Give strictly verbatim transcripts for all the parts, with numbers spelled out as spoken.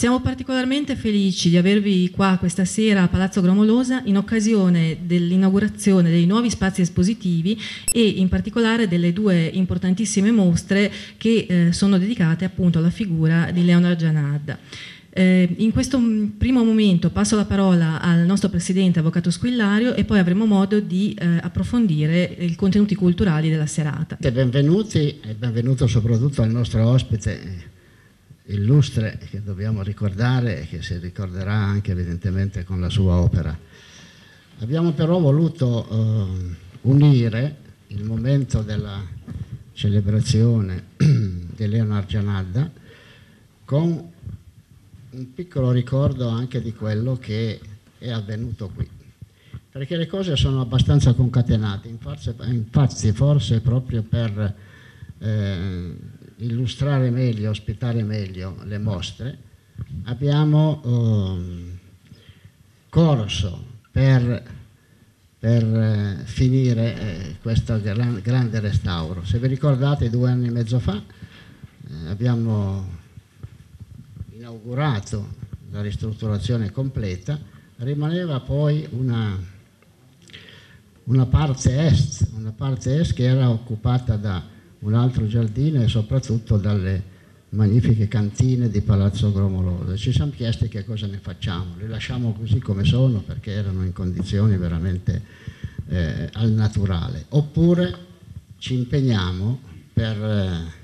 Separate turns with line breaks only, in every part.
Siamo particolarmente felici di avervi qua questa sera a Palazzo Gromolosa in occasione dell'inaugurazione dei nuovi spazi espositivi e in particolare delle due importantissime mostre che eh, sono dedicate appunto alla figura di Leonard Gianarda. Eh, in questo primo momento passo la parola al nostro presidente, avvocato Squillario, e poi avremo modo di eh, approfondire i contenuti culturali della serata.
Benvenuti e benvenuto soprattutto al nostro ospite illustre che dobbiamo ricordare e che si ricorderà anche evidentemente con la sua opera. Abbiamo però voluto eh, unire il momento della celebrazione di Leonard Gianarda con un piccolo ricordo anche di quello che è avvenuto qui, perché le cose sono abbastanza concatenate. Infatti forse proprio per eh, illustrare meglio, ospitare meglio le mostre, abbiamo eh, corso per, per eh, finire eh, questo gran, grande restauro. Se vi ricordate, due anni e mezzo fa eh, abbiamo inaugurato la ristrutturazione completa, rimaneva poi una, una parte est, una parte est che era occupata da un altro giardino e soprattutto dalle magnifiche cantine di Palazzo Gromolosa. Ci siamo chiesti che cosa ne facciamo, le lasciamo così come sono perché erano in condizioni veramente eh, al naturale, oppure ci impegniamo per eh,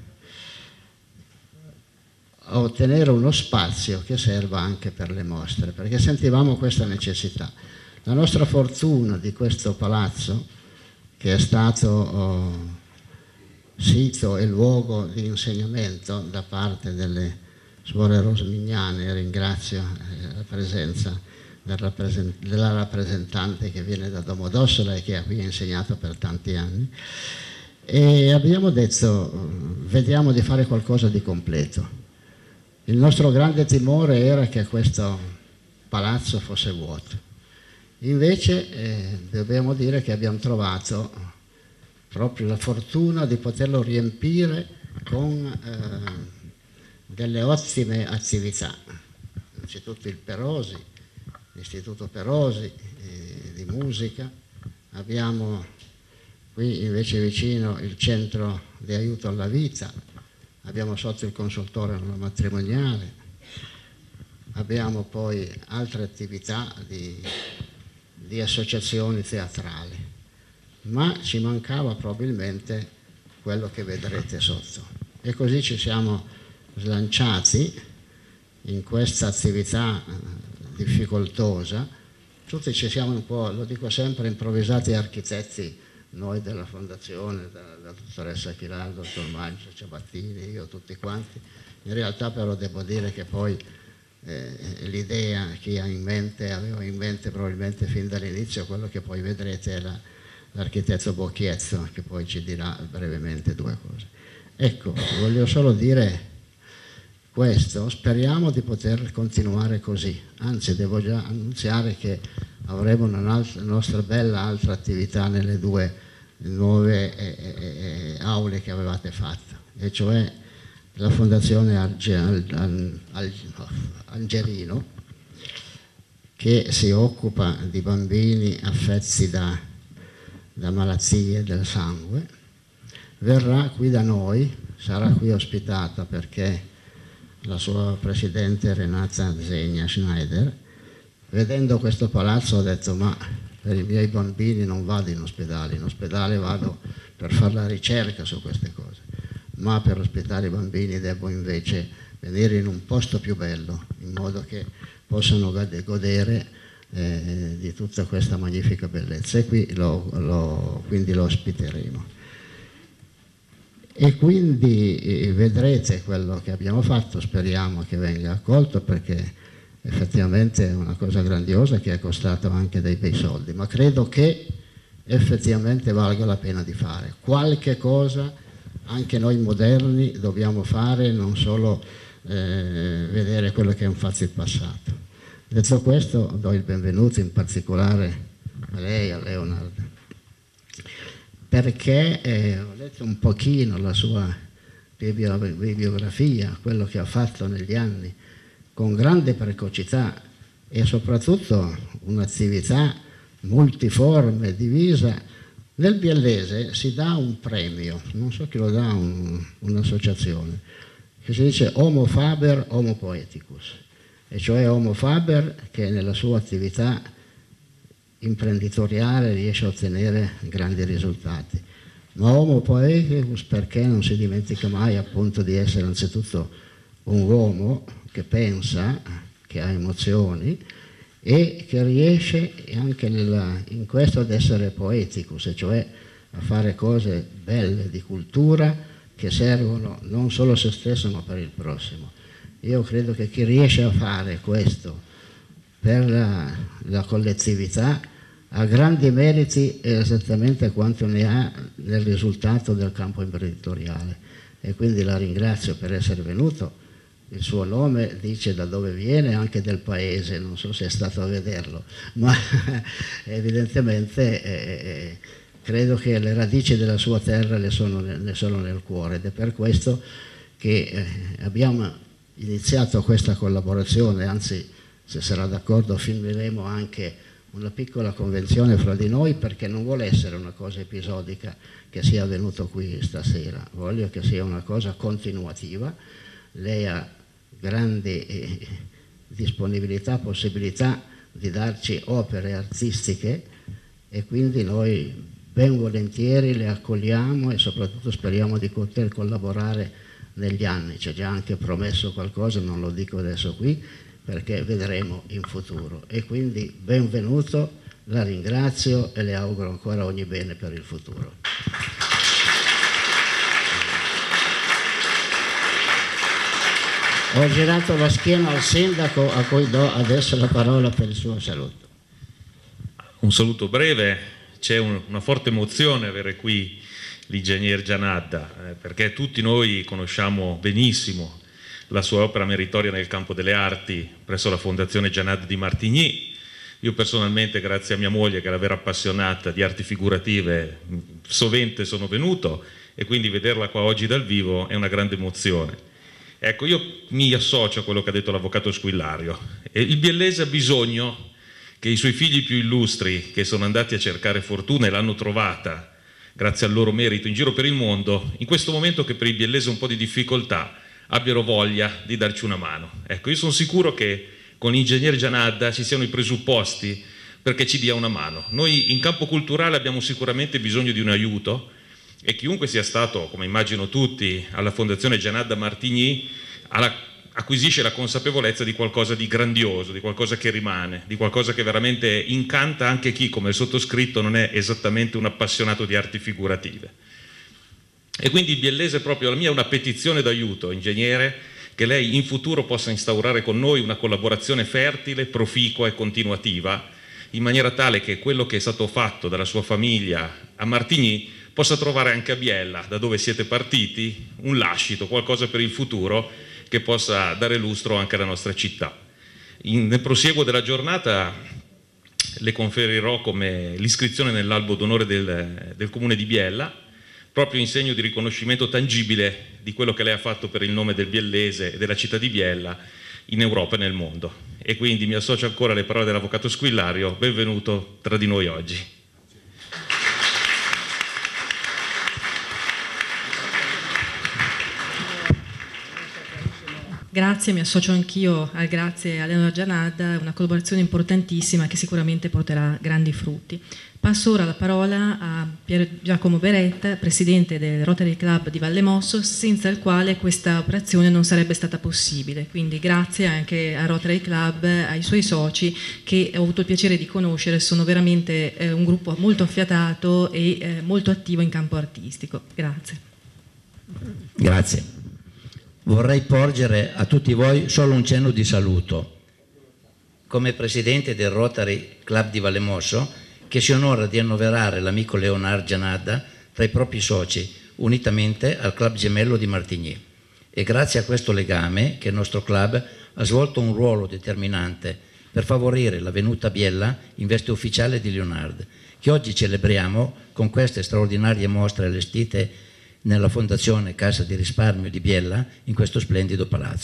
ottenere uno spazio che serva anche per le mostre, perché sentivamo questa necessità. La nostra fortuna di questo palazzo, che è stato oh, sito e luogo di insegnamento da parte delle suore rosmignane, ringrazio eh, la presenza del rappresent- della rappresentante che viene da Domodossola e che ha qui insegnato per tanti anni, e abbiamo detto vediamo di fare qualcosa di completo. Il nostro grande timore era che questo palazzo fosse vuoto. Invece eh, dobbiamo dire che abbiamo trovato proprio la fortuna di poterlo riempire con eh, delle ottime attività. Innanzitutto il Perosi, l'Istituto Perosi eh, di musica. Abbiamo qui invece vicino il Centro di Aiuto alla Vita. Abbiamo sotto il consultore matrimoniale, abbiamo poi altre attività di, di associazioni teatrali, ma ci mancava probabilmente quello che vedrete sotto. E così ci siamo slanciati in questa attività difficoltosa. Tutti ci siamo un po', lo dico sempre, improvvisati architetti, noi della fondazione, la, la dottoressa Chiraldo, il dottor Maggio, Ciabattini, io, tutti quanti. In realtà però devo dire che poi eh, l'idea chi ha in mente, aveva in mente probabilmente fin dall'inizio quello che poi vedrete è la, l'architetto Bocchiezzo, che poi ci dirà brevemente due cose. Ecco, voglio solo dire questo, speriamo di poter continuare così, anzi devo già annunziare che avremo una nostra bella altra attività nelle due nuove eh, eh, aule che avevate fatto, e cioè la Fondazione Angelino, che si occupa di bambini affetti da, da malattie del sangue. Verrà qui da noi, sarà qui ospitata perché la sua presidente Renata Zegna Schneider, vedendo questo palazzo, ha detto: ma per i miei bambini non vado in ospedale, in ospedale vado per fare la ricerca su queste cose, ma per ospitare i bambini devo invece venire in un posto più bello, in modo che possano godere eh, di tutta questa magnifica bellezza, e qui lo, lo, quindi lo ospiteremo. E quindi eh, vedrete quello che abbiamo fatto, speriamo che venga accolto, perché effettivamente è una cosa grandiosa che è costato anche dei bei soldi, ma credo che effettivamente valga la pena di fare. Qualche cosa anche noi moderni dobbiamo fare, non solo eh, vedere quello che hanno fatto il passato. Detto questo, do il benvenuto in particolare a lei, a Leonard, perché eh, ho letto un pochino la sua bibliografia, quello che ha fatto negli anni con grande precocità e soprattutto un'attività multiforme, divisa. Nel biellese si dà un premio, non so chi lo dà, un, un'associazione, che si dice Homo Faber, Homo Poeticus, e cioè Homo Faber che nella sua attività imprenditoriale riesce a ottenere grandi risultati, ma Homo Poeticus perché non si dimentica mai appunto di essere anzitutto un uomo che pensa, che ha emozioni e che riesce anche nella, in questo ad essere poeticus, e cioè a fare cose belle di cultura che servono non solo a se stesso ma per il prossimo. Io credo che chi riesce a fare questo per la, la collettività ha grandi meriti esattamente quanto ne ha nel risultato del campo imprenditoriale, e quindi la ringrazio per essere venuto. Il suo nome dice da dove viene, anche del paese, non so se è stato a vederlo, ma evidentemente eh, credo che le radici della sua terra ne sono, ne sono nel cuore, ed è per questo che eh, abbiamo iniziato questa collaborazione, anzi se sarà d'accordo firmeremo anche una piccola convenzione fra di noi, perché non vuole essere una cosa episodica che sia avvenuto qui stasera, voglio che sia una cosa continuativa. Lei ha grande eh, disponibilità, possibilità di darci opere artistiche, e quindi noi ben volentieri le accogliamo e soprattutto speriamo di poter collaborare negli anni. Ci ha già anche promesso qualcosa, non lo dico adesso qui perché vedremo in futuro, e quindi benvenuto, la ringrazio e le auguro ancora ogni bene per il futuro. Ho girato la schiena al sindaco, a cui do adesso la parola per il suo saluto.
Un saluto breve. C'è un, una forte emozione avere qui l'ingegner Gianadda, eh, perché tutti noi conosciamo benissimo la sua opera meritoria nel campo delle arti presso la Fondazione Gianadda di Martigny. Io personalmente, grazie a mia moglie che è la vera appassionata di arti figurative, sovente sono venuto, e quindi vederla qua oggi dal vivo è una grande emozione. Ecco, io mi associo a quello che ha detto l'avvocato Squillario. Il biellese ha bisogno che i suoi figli più illustri, che sono andati a cercare fortuna e l'hanno trovata grazie al loro merito in giro per il mondo, in questo momento che per il biellese un po' di difficoltà, abbiano voglia di darci una mano. Ecco, io sono sicuro che con l'ingegnere Gianadda ci siano i presupposti perché ci dia una mano. Noi in campo culturale abbiamo sicuramente bisogno di un aiuto, e chiunque sia stato, come immagino tutti, alla Fondazione Gianadda Martigny alla, acquisisce la consapevolezza di qualcosa di grandioso, di qualcosa che rimane, di qualcosa che veramente incanta anche chi, come il sottoscritto, non è esattamente un appassionato di arti figurative. E quindi il biellese, proprio la mia è una petizione d'aiuto, ingegnere, che lei in futuro possa instaurare con noi una collaborazione fertile, proficua e continuativa, in maniera tale che quello che è stato fatto dalla sua famiglia a Martigny possa trovare anche a Biella, da dove siete partiti, un lascito, qualcosa per il futuro che possa dare lustro anche alla nostra città. In, nel prosieguo della giornata le conferirò come l'iscrizione nell'albo d'onore del, del Comune di Biella, proprio in segno di riconoscimento tangibile di quello che lei ha fatto per il nome del biellese e della città di Biella in Europa e nel mondo. E quindi mi associo ancora alle parole dell'avvocato Squillario. Benvenuto tra di noi oggi.
Grazie, mi associo anch'io al grazie a Eleonora Gianadda, è una collaborazione importantissima che sicuramente porterà grandi frutti. Passo ora la parola a Pier Giacomo Beretta, presidente del Rotary Club di Vallemosso, senza il quale questa operazione non sarebbe stata possibile. Quindi grazie anche al Rotary Club, ai suoi soci che ho avuto il piacere di conoscere, sono veramente eh, un gruppo molto affiatato e eh, molto attivo in campo artistico. Grazie.
Grazie. Vorrei porgere a tutti voi solo un cenno di saluto. Come presidente del Rotary Club di Vallemosso, che si onora di annoverare l'amico Leonard Gianadda tra i propri soci, unitamente al Club Gemello di Martigny. È grazie a questo legame che il nostro club ha svolto un ruolo determinante per favorire la venuta a Biella in veste ufficiale di Leonard, che oggi celebriamo con queste straordinarie mostre allestite nella Fondazione Cassa di Risparmio di Biella in questo splendido palazzo.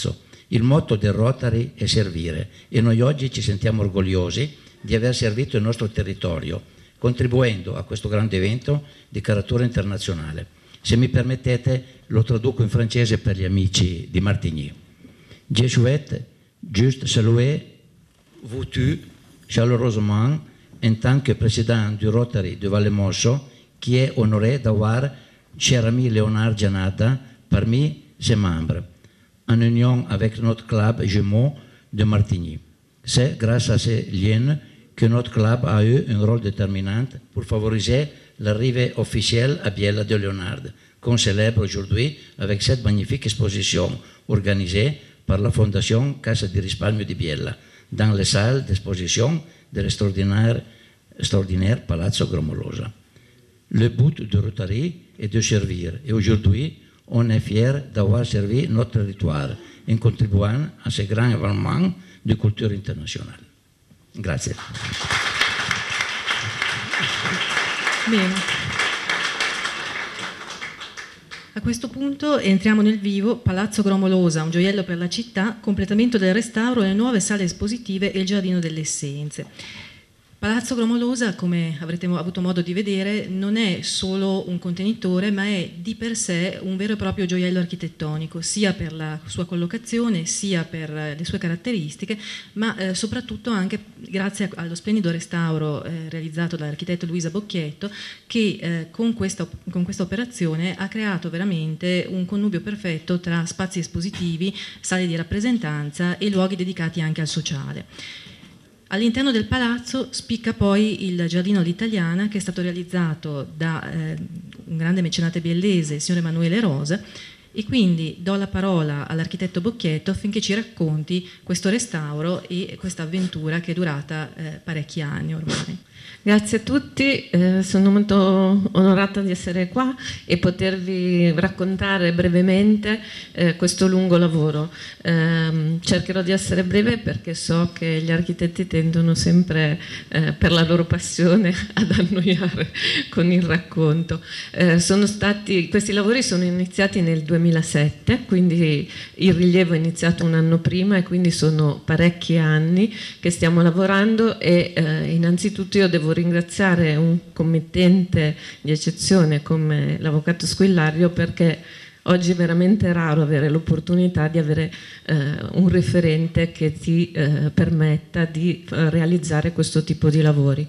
Il motto del Rotary è servire e noi oggi ci sentiamo orgogliosi di aver servito il nostro territorio, contribuendo a questo grande evento di caratura internazionale. Se mi permettete, lo traduco in francese per gli amici di Martigny. Je souhaite juste saluer vous tous chaleureusement en tant que président du Rotary de Vallemosso, qui est honoré d'avoir cher ami Léonard Giannatta parmi ses membres, en union avec notre club jumeau de Martigny. C'est grâce à ces liens que notre club a eu un rôle déterminant pour favoriser l'arrivée officielle à Biella de Léonard, qu'on célèbre aujourd'hui avec cette magnifique exposition organisée par la Fondation Cassa di Risparmio di Biella, dans les salles d'exposition de l'extraordinaire extraordinaire Palazzo Gromolosa. Le but du Rotary est de servir et aujourd'hui, on est fiers d'avoir servi notre territoire en contribuant à ce grand événement de culture internationale. Grazie.
Bene. A questo punto entriamo nel vivo. Palazzo Gromolosa, un gioiello per la città, completamento del restauro, le nuove sale espositive e il Giardino delle Essenze. Palazzo Gromolosa, come avrete avuto modo di vedere, non è solo un contenitore, ma è di per sé un vero e proprio gioiello architettonico, sia per la sua collocazione, sia per le sue caratteristiche, ma eh, soprattutto anche grazie allo splendido restauro eh, realizzato dall'architetto Luisa Bocchietto, che eh, con, questa, con questa operazione ha creato veramente un connubio perfetto tra spazi espositivi, sale di rappresentanza e luoghi dedicati anche al sociale. All'interno del palazzo spicca poi il Giardino all'Italiana, che è stato realizzato da eh, un grande mecenate biellese, il signor Emanuele Rosa, e quindi do la parola all'architetto Bocchietto affinché ci racconti questo restauro e questa avventura che è durata eh, parecchi anni ormai.
Grazie a tutti, eh, sono molto onorata di essere qua e potervi raccontare brevemente eh, questo lungo lavoro. Eh, cercherò di essere breve perché so che gli architetti tendono sempre, eh, per la loro passione, ad annoiare con il racconto. Eh, sono stati, questi lavori sono iniziati nel duemilasette, quindi il rilievo è iniziato un anno prima e quindi sono parecchi anni che stiamo lavorando e eh, innanzitutto io devo ringraziare un committente di eccezione come l'avvocato Squillario, perché oggi è veramente raro avere l'opportunità di avere eh, un referente che ti eh, permetta di eh, realizzare questo tipo di lavori.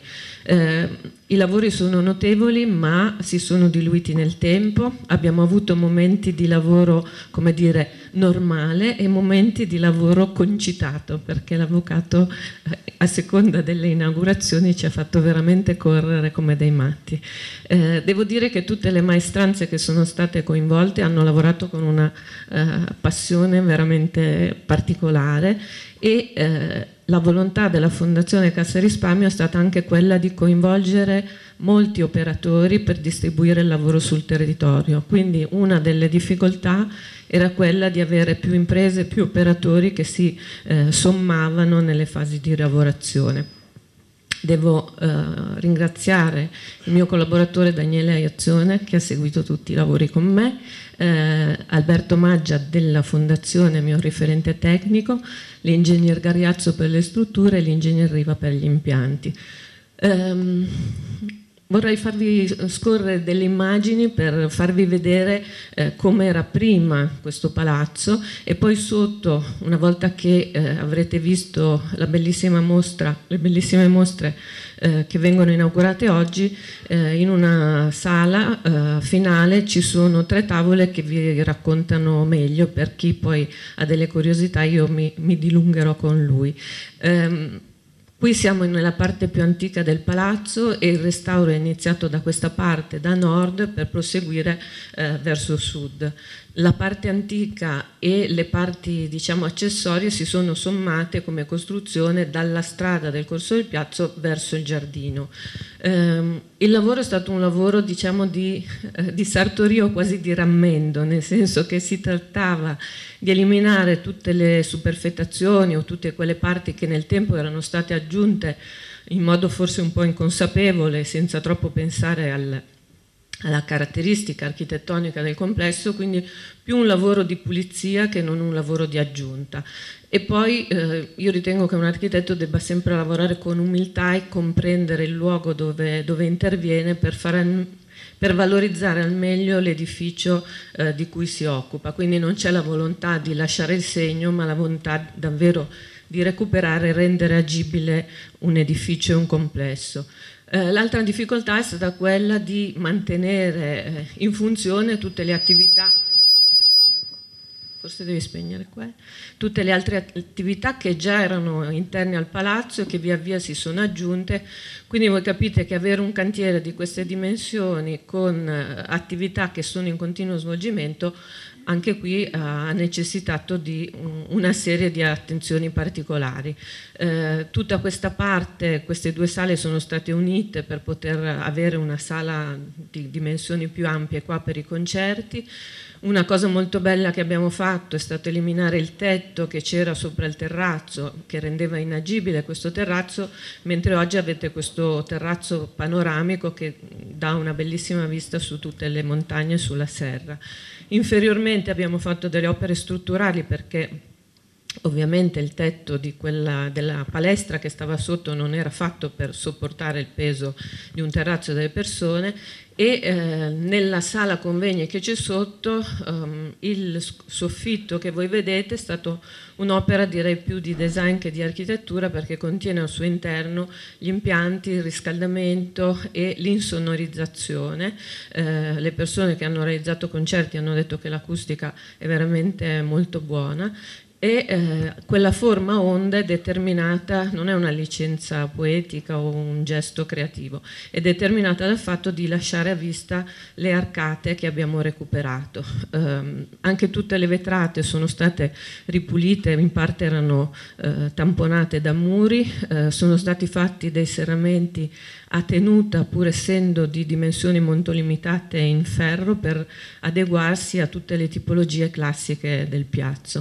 Eh, I lavori sono notevoli, ma si sono diluiti nel tempo. Abbiamo avuto momenti di lavoro, come dire, normale e momenti di lavoro concitato, perché l'avvocato eh, a seconda delle inaugurazioni ci ha fatto veramente correre come dei matti. Eh, devo dire che tutte le maestranze che sono state coinvolte hanno lavorato con una eh, passione veramente particolare e eh, la volontà della Fondazione Cassa Risparmio è stata anche quella di coinvolgere molti operatori per distribuire il lavoro sul territorio. Quindi una delle difficoltà era quella di avere più imprese, più operatori che si eh, sommavano nelle fasi di lavorazione. Devo eh, ringraziare il mio collaboratore Daniele Aiazione, che ha seguito tutti i lavori con me, eh, Alberto Maggia della Fondazione, mio riferente tecnico, l'ingegner Gariazzo per le strutture e l'ingegner Riva per gli impianti. Um, Vorrei farvi scorrere delle immagini per farvi vedere eh, come era prima questo palazzo e poi sotto, una volta che eh, avrete visto la bellissima mostra, le bellissime mostre eh, che vengono inaugurate oggi, eh, in una sala eh, finale ci sono tre tavole che vi raccontano meglio. Per chi poi ha delle curiosità io mi, mi dilungherò con lui. Um, Qui siamo nella parte più antica del palazzo e il restauro è iniziato da questa parte, da nord, per proseguire eh, verso sud. La parte antica e le parti, diciamo, accessorie si sono sommate come costruzione dalla strada del Corso del Piazzo verso il giardino. Eh, il lavoro è stato un lavoro, diciamo, di, eh, di sartorio, quasi di rammendo, nel senso che si trattava di eliminare tutte le superfettazioni o tutte quelle parti che nel tempo erano state aggiunte in modo forse un po' inconsapevole, senza troppo pensare al alla caratteristica architettonica del complesso, quindi più un lavoro di pulizia che non un lavoro di aggiunta. E poi eh, io ritengo che un architetto debba sempre lavorare con umiltà e comprendere il luogo dove, dove interviene per, fare, per valorizzare al meglio l'edificio eh, di cui si occupa. Quindi non c'è la volontà di lasciare il segno, ma la volontà davvero di recuperare e rendere agibile un edificio e un complesso. Eh, l'altra difficoltà è stata quella di mantenere eh, in funzione tutte le attività, forse devi spegnere qua, tutte le altre attività che già erano interne al palazzo e che via via si sono aggiunte, quindi voi capite che avere un cantiere di queste dimensioni con eh, attività che sono in continuo svolgimento anche qui ha necessitato di una serie di attenzioni particolari. Eh, tutta questa parte, queste due sale sono state unite per poter avere una sala di dimensioni più ampie qua per i concerti. Una cosa molto bella che abbiamo fatto è stato eliminare il tetto che c'era sopra il terrazzo, che rendeva inagibile questo terrazzo, mentre oggi avete questo terrazzo panoramico che dà una bellissima vista su tutte le montagne e sulla serra. Inferiormente abbiamo fatto delle opere strutturali perché ovviamente il tetto di quella, della palestra che stava sotto non era fatto per sopportare il peso di un terrazzo delle persone e eh, nella sala convegni che c'è sotto um, il soffitto che voi vedete è stato un'opera direi più di design che di architettura perché contiene al suo interno gli impianti, il riscaldamento e l'insonorizzazione. Eh, le persone che hanno realizzato concerti hanno detto che l'acustica è veramente molto buona. E eh, quella forma a onda è determinata, non è una licenza poetica o un gesto creativo, è determinata dal fatto di lasciare a vista le arcate che abbiamo recuperato. Eh, anche tutte le vetrate sono state ripulite, in parte erano eh, tamponate da muri, eh, sono stati fatti dei serramenti a tenuta pur essendo di dimensioni molto limitate in ferro per adeguarsi a tutte le tipologie classiche del piazzo.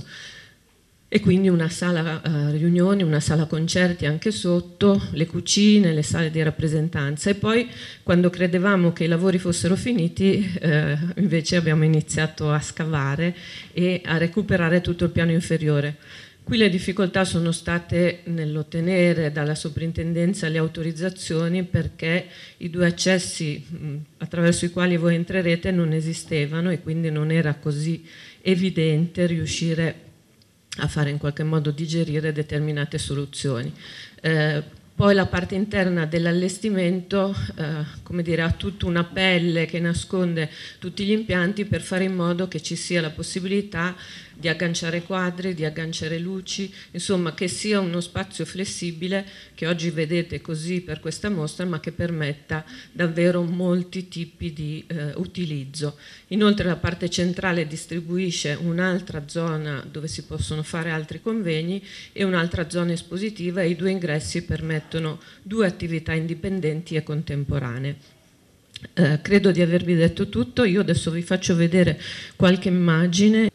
E quindi una sala uh, riunioni, una sala concerti anche sotto, le cucine, le sale di rappresentanza e poi quando credevamo che i lavori fossero finiti eh, invece abbiamo iniziato a scavare e a recuperare tutto il piano inferiore. Qui le difficoltà sono state nell'ottenere dalla soprintendenza le autorizzazioni perché i due accessi mh, attraverso i quali voi entrerete non esistevano e quindi non era così evidente riuscire a fare in qualche modo digerire determinate soluzioni. Eh, poi la parte interna dell'allestimento eh, come dire, ha tutta una pelle che nasconde tutti gli impianti per fare in modo che ci sia la possibilità di agganciare quadri, di agganciare luci, insomma che sia uno spazio flessibile che oggi vedete così per questa mostra ma che permetta davvero molti tipi di eh, utilizzo. Inoltre la parte centrale distribuisce un'altra zona dove si possono fare altri convegni e un'altra zona espositiva e i due ingressi permettono due attività indipendenti e contemporanee. Eh, credo di avervi detto tutto, io adesso vi faccio vedere qualche immagine.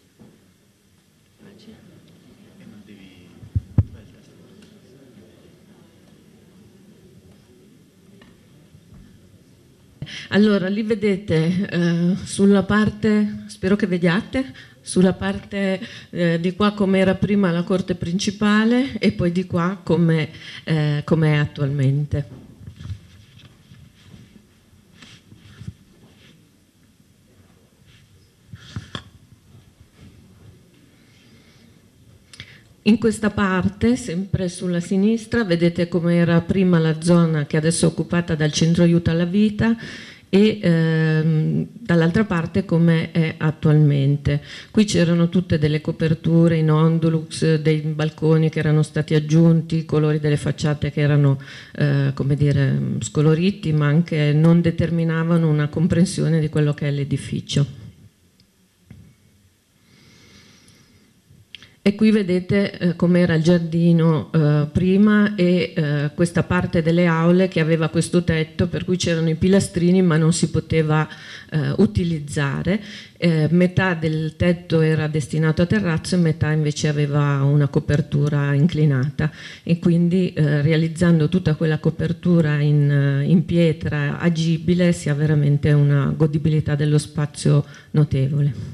Allora, lì vedete eh, sulla parte, spero che vediate, sulla parte eh, di qua come era prima la corte principale e poi di qua come eh, è attualmente. In questa parte, sempre sulla sinistra, vedete come era prima la zona che adesso è occupata dal centro aiuto alla vita e ehm, dall'altra parte come è attualmente. Qui c'erano tutte delle coperture in ondulux, dei balconi che erano stati aggiunti, i colori delle facciate che erano eh, come dire, scoloriti ma anche non determinavano una comprensione di quello che è l'edificio. E qui vedete eh, com'era il giardino eh, prima e eh, questa parte delle aule che aveva questo tetto per cui c'erano i pilastrini ma non si poteva eh, utilizzare. Eh, metà del tetto era destinato a terrazzo e metà invece aveva una copertura inclinata, e quindi eh, realizzando tutta quella copertura in, in pietra agibile si ha veramente una godibilità dello spazio notevole.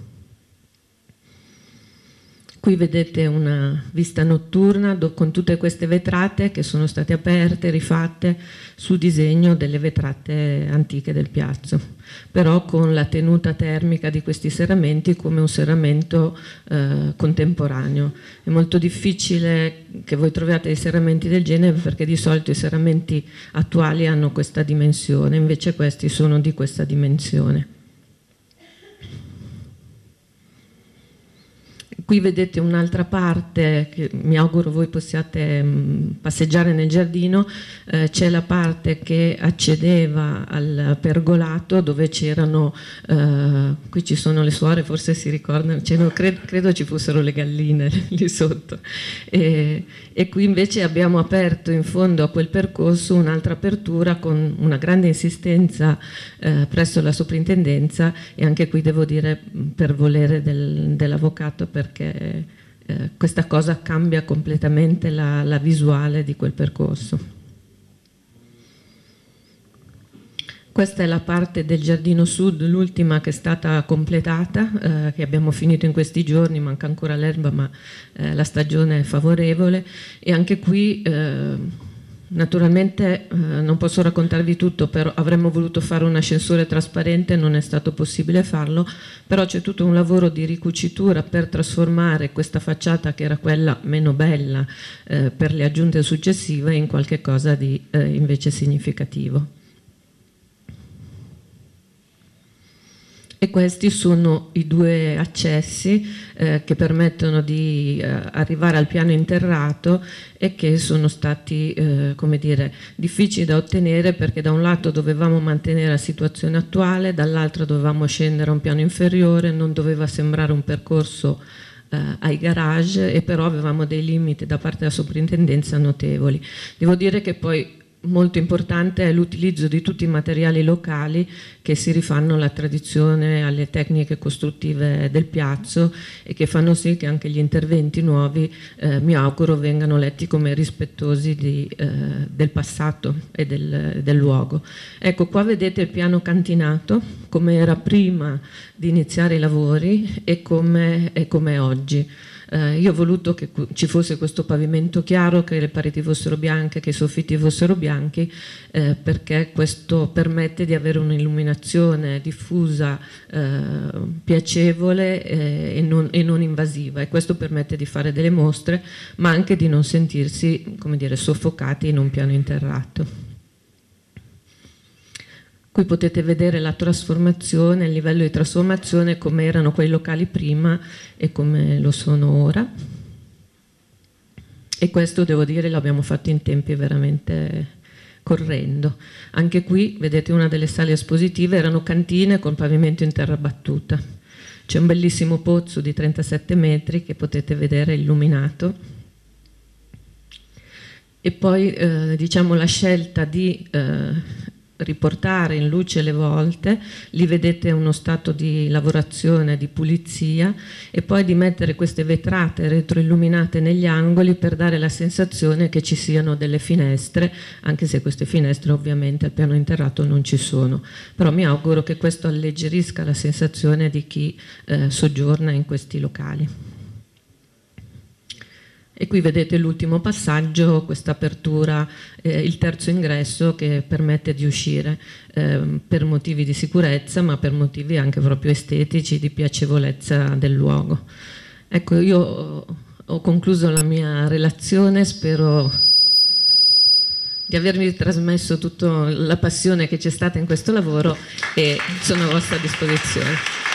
Qui vedete una vista notturna con tutte queste vetrate che sono state aperte, rifatte su disegno delle vetrate antiche del piazzo, però con la tenuta termica di questi serramenti come un serramento eh, contemporaneo. È molto difficile che voi troviate dei serramenti del genere perché di solito i serramenti attuali hanno questa dimensione, invece questi sono di questa dimensione. Qui vedete un'altra parte che mi auguro voi possiate mh, passeggiare nel giardino, eh, c'è la parte che accedeva al pergolato dove c'erano, eh, qui ci sono le suore, forse si ricordano, credo, credo ci fossero le galline lì sotto, e, e qui invece abbiamo aperto in fondo a quel percorso un'altra apertura con una grande insistenza eh, presso la soprintendenza, e anche qui devo dire per volere del, dell'avvocato, perché che eh, questa cosa cambia completamente la, la visuale di quel percorso. Questa è la parte del giardino sud, l'ultima che è stata completata, eh, che abbiamo finito in questi giorni, manca ancora l'erba ma eh, la stagione è favorevole, e anche qui eh, naturalmente eh, non posso raccontarvi tutto, però avremmo voluto fare un ascensore trasparente, non è stato possibile farlo, però c'è tutto un lavoro di ricucitura per trasformare questa facciata, che era quella meno bella eh, per le aggiunte successive, in qualche cosa di eh, invece significativo. E questi sono i due accessi eh, che permettono di eh, arrivare al piano interrato e che sono stati, eh, come dire, difficili da ottenere, perché da un lato dovevamo mantenere la situazione attuale, dall'altro dovevamo scendere a un piano inferiore, non doveva sembrare un percorso eh, ai garage, e però avevamo dei limiti da parte della soprintendenza notevoli. Devo dire che poi molto importante è l'utilizzo di tutti i materiali locali che si rifanno alla tradizione, alle tecniche costruttive del piazzo, e che fanno sì che anche gli interventi nuovi, eh, mi auguro, vengano letti come rispettosi di, eh, del passato e del, del luogo. Ecco, qua vedete il piano cantinato, come era prima di iniziare i lavori e come è oggi. Eh, io ho voluto che ci fosse questo pavimento chiaro, che le pareti fossero bianche, che i soffitti fossero bianchi, eh, perché questo permette di avere un'illuminazione diffusa, eh, piacevole eh, e, non, e non invasiva, e questo permette di fare delle mostre, ma anche di non sentirsi, come dire, soffocati in un piano interrato. Qui potete vedere la trasformazione, il livello di trasformazione, come erano quei locali prima e come lo sono ora. E questo, devo dire, l'abbiamo fatto in tempi veramente correndo. Anche qui, vedete, una delle sale espositive erano cantine con pavimento in terra battuta. C'è un bellissimo pozzo di trentasette metri che potete vedere illuminato. E poi, eh, diciamo, la scelta di Eh, riportare in luce le volte, lì vedete uno stato di lavorazione, di pulizia, e poi di mettere queste vetrate retroilluminate negli angoli per dare la sensazione che ci siano delle finestre, anche se queste finestre ovviamente al piano interrato non ci sono, però mi auguro che questo alleggerisca la sensazione di chi eh, soggiorna in questi locali. E qui vedete l'ultimo passaggio, questa apertura, eh, il terzo ingresso che permette di uscire eh, per motivi di sicurezza, ma per motivi anche proprio estetici, di piacevolezza del luogo. Ecco, io ho concluso la mia relazione, spero di avervi trasmesso tutta la passione che c'è stata in questo lavoro, e sono a vostra disposizione.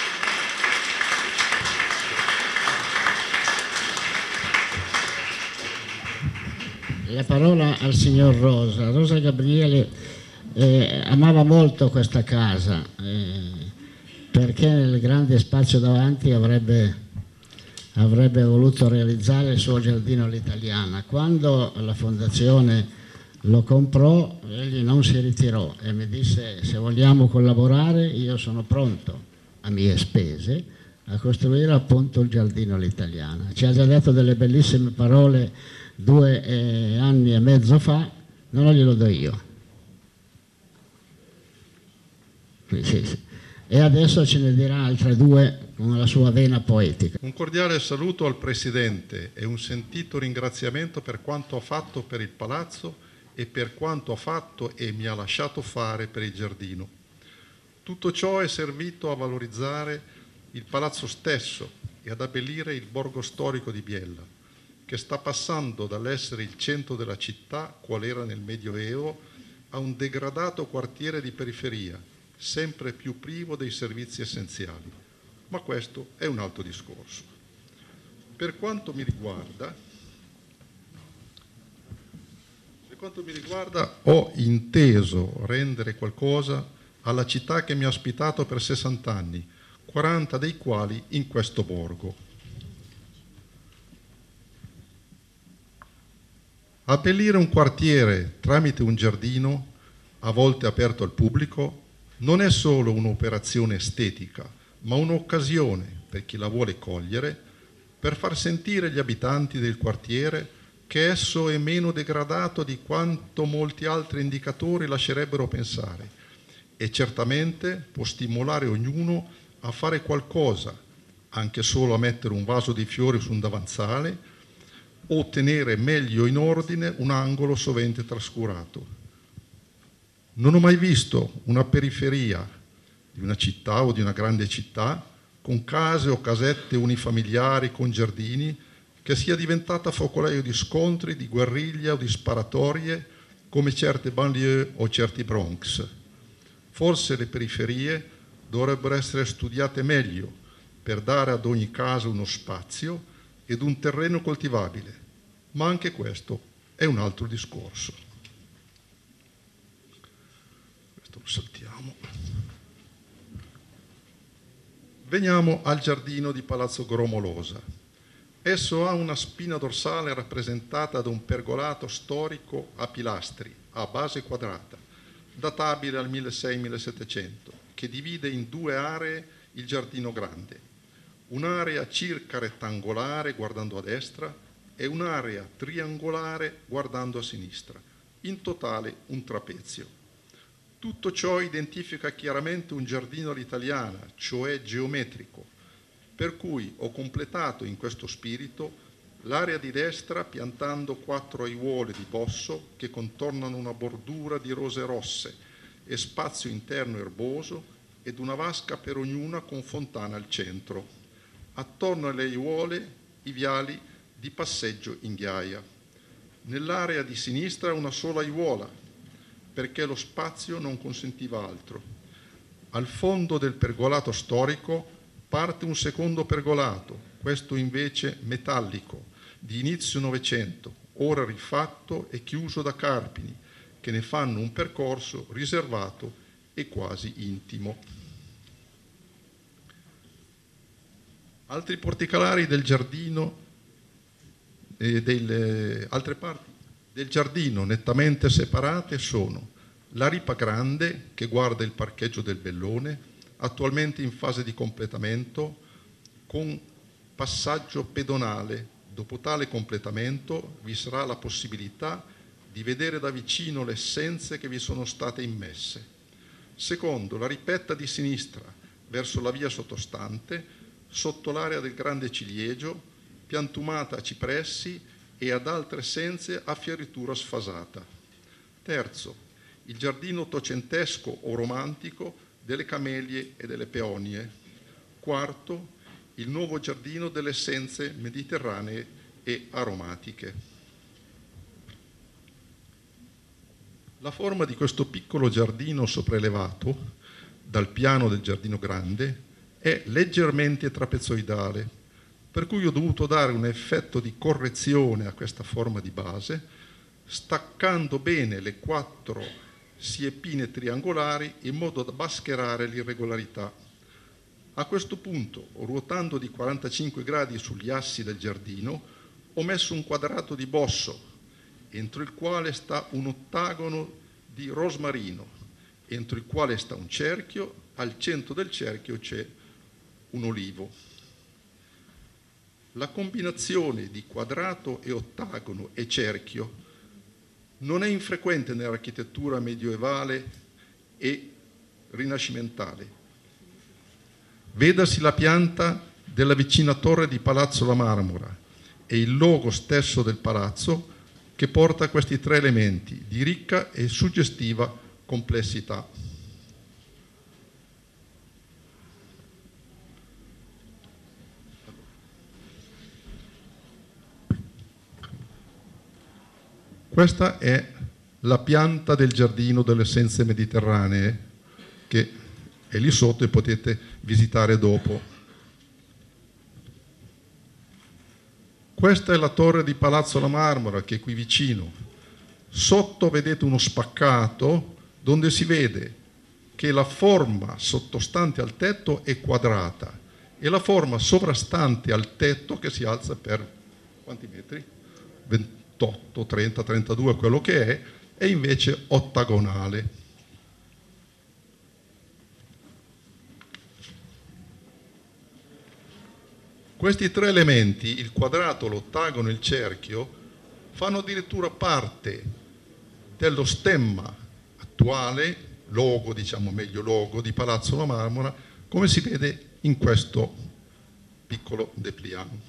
La parola al signor Rosa. Rosa Gabriele eh, amava molto questa casa eh, perché nel grande spazio davanti avrebbe avrebbe voluto realizzare il suo giardino all'italiana. Quando la fondazione lo comprò, egli non si ritirò e mi disse: se vogliamo collaborare io sono pronto a mie spese a costruire appunto il giardino all'italiana. Ci ha già detto delle bellissime parole due eh, anni e mezzo fa, non glielo do io. Sì, sì, sì. E adesso ce ne dirà altre due con la sua vena poetica.
Un cordiale saluto al Presidente e un sentito ringraziamento per quanto ha fatto per il Palazzo e per quanto ha fatto e mi ha lasciato fare per il giardino. Tutto ciò è servito a valorizzare il Palazzo stesso e ad abbellire il borgo storico di Biella, che sta passando dall'essere il centro della città, qual era nel Medioevo, a un degradato quartiere di periferia, sempre più privo dei servizi essenziali. Ma questo è un altro discorso. Per quanto mi riguarda, per quanto mi riguarda, ho inteso rendere qualcosa alla città che mi ha ospitato per sessanta anni, quaranta dei quali in questo borgo. Abbellire un quartiere tramite un giardino, a volte aperto al pubblico, non è solo un'operazione estetica, ma un'occasione per chi la vuole cogliere per far sentire gli abitanti del quartiere che esso è meno degradato di quanto molti altri indicatori lascerebbero pensare e certamente può stimolare ognuno a fare qualcosa, anche solo a mettere un vaso di fiori su un davanzale o tenere meglio in ordine un angolo sovente trascurato. Non ho mai visto una periferia di una città o di una grande città con case o casette unifamiliari con giardini che sia diventata focolaio di scontri, di guerriglia o di sparatorie come certe banlieue o certi Bronx. Forse le periferie dovrebbero essere studiate meglio per dare ad ogni casa uno spazio ed un terreno coltivabile, ma anche questo è un altro discorso. Questo lo saltiamo. Veniamo al giardino di Palazzo Gromolosa. Esso ha una spina dorsale rappresentata da un pergolato storico a pilastri, a base quadrata, databile al milleseicento millesettecento, che divide in due aree il giardino grande, un'area circa rettangolare guardando a destra e un'area triangolare guardando a sinistra, in totale un trapezio. Tutto ciò identifica chiaramente un giardino all'italiana, cioè geometrico, per cui ho completato in questo spirito l'area di destra piantando quattro aiuole di bosso che contornano una bordura di rose rosse e spazio interno erboso ed una vasca per ognuna con fontana al centro. Attorno alle aiuole i viali di passeggio in ghiaia. Nell'area di sinistra una sola aiuola, perché lo spazio non consentiva altro. Al fondo del pergolato storico parte un secondo pergolato, questo invece metallico, di inizio Novecento, ora rifatto e chiuso da carpini, che ne fanno un percorso riservato e quasi intimo. Altri porticalari del giardino, eh, delle altre parti del giardino nettamente separate sono la ripa grande che guarda il parcheggio del Bellone, attualmente in fase di completamento, con passaggio pedonale. Dopo tale completamento vi sarà la possibilità di vedere da vicino le essenze che vi sono state immesse. Secondo, la ripetta di sinistra verso la via sottostante, sotto l'area del grande ciliegio, piantumata a cipressi e ad altre essenze a fioritura sfasata. Terzo, il giardino ottocentesco o romantico delle camelie e delle peonie. Quarto, il nuovo giardino delle essenze mediterranee e aromatiche. La forma di questo piccolo giardino sopraelevato, dal piano del giardino grande, è leggermente trapezoidale, per cui ho dovuto dare un effetto di correzione a questa forma di base, staccando bene le quattro siepine triangolari in modo da mascherare l'irregolarità. A questo punto, ruotando di quarantacinque gradi sugli assi del giardino, ho messo un quadrato di bosso, entro il quale sta un ottagono di rosmarino, entro il quale sta un cerchio, al centro del cerchio c'è un olivo. La combinazione di quadrato e ottagono e cerchio non è infrequente nell'architettura medievale e rinascimentale. Vedasi la pianta della vicina torre di Palazzo La Marmora e il logo stesso del palazzo che porta questi tre elementi di ricca e suggestiva complessità. Questa è la pianta del giardino delle essenze mediterranee, che è lì sotto e potete visitare dopo. Questa è la torre di Palazzo La Marmora, che è qui vicino. Sotto vedete uno spaccato dove si vede che la forma sottostante al tetto è quadrata e la forma sovrastante al tetto, che si alza per quanti metri? ventotto, trenta, trentadue, quello che è, è invece ottagonale. Questi tre elementi, il quadrato, l'ottagono e il cerchio, fanno addirittura parte dello stemma attuale, logo, diciamo meglio logo, di Palazzo La Marmora, come si vede in questo piccolo dépliant.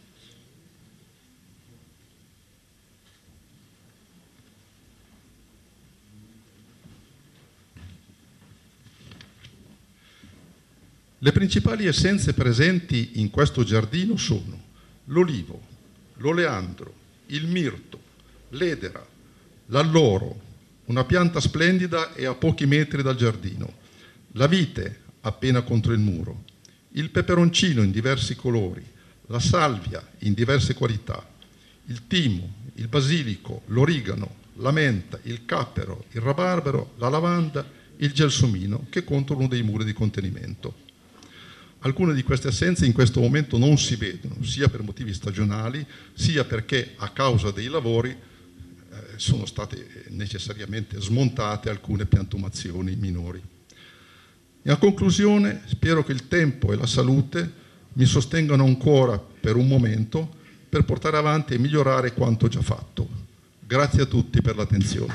Le principali essenze presenti in questo giardino sono l'olivo, l'oleandro, il mirto, l'edera, l'alloro, una pianta splendida e a pochi metri dal giardino, la vite appena contro il muro, il peperoncino in diversi colori, la salvia in diverse qualità, il timo, il basilico, l'origano, la menta, il cappero, il rabarbero, la lavanda, il gelsomino che contano dei muri di contenimento. Alcune di queste essenze in questo momento non si vedono, sia per motivi stagionali, sia perché a causa dei lavori eh, sono state necessariamente smontate alcune piantumazioni minori. E a conclusione, spero che il tempo e la salute mi sostengano ancora per un momento per portare avanti e migliorare quanto già fatto. Grazie a tutti per l'attenzione.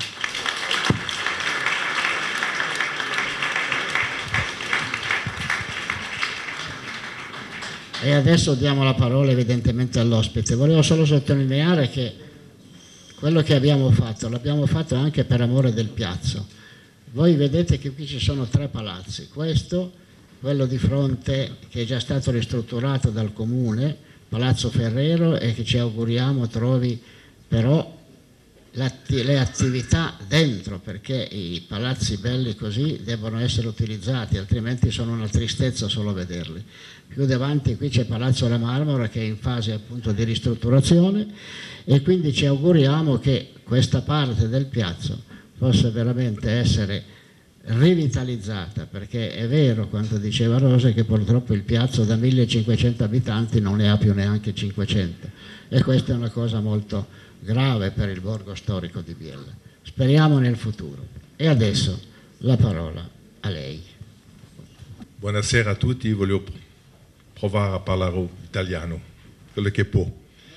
E adesso diamo la parola evidentemente all'ospite. Volevo solo sottolineare che quello che abbiamo fatto, l'abbiamo fatto anche per amore del piazzo. Voi vedete che qui ci sono tre palazzi, questo, quello di fronte che è già stato ristrutturato dal Comune, Palazzo Ferrero, e che ci auguriamo trovi però le attività dentro, perché i palazzi belli così devono essere utilizzati, altrimenti sono una tristezza solo vederli. Più davanti qui c'è Palazzo La Marmora che è in fase appunto di ristrutturazione e quindi ci auguriamo che questa parte del piazzo possa veramente essere rivitalizzata, perché è vero quanto diceva Rosa che purtroppo il piazzo da millecinquecento abitanti non ne ha più neanche cinquecento e questa è una cosa molto grave per il borgo storico di Biella. Speriamo nel futuro. E adesso la parola a lei.
Buonasera a tutti, voglio provare a parlare italiano, quello che può.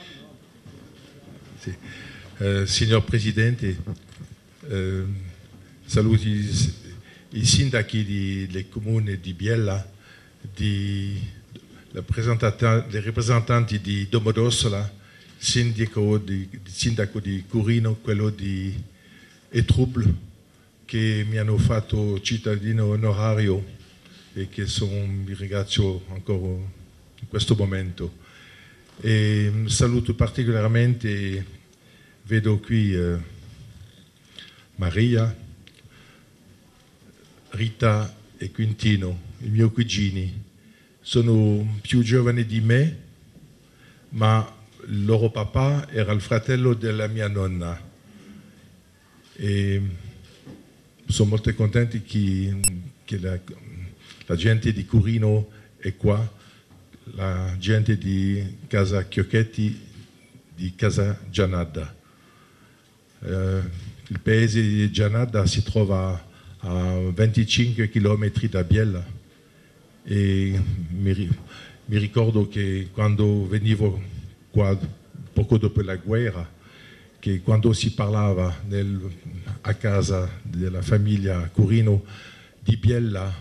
Sì. Eh, signor Presidente, eh, saluti i, i sindaci di, del Comune di Biella, di, dei rappresentanti di Domodossola, sindaco di, sindaco di Curino, quello di Etruble, che mi hanno fatto cittadino onorario e che sono, mi ringrazio ancora in questo momento. E saluto particolarmente, vedo qui eh, Maria, Rita e Quintino, i miei cugini. Sono più giovani di me, ma il loro papà era il fratello della mia nonna e sono molto contento che, che la, la gente di Curino e qua la gente di Casa Chiocchetti, di Casa Gianadda. Eh, il paese di Gianadda si trova a venticinque chilometri da Biella e mi, mi ricordo che quando venivo qua poco dopo la guerra, che quando si parlava nel, a casa della famiglia Curino di Biella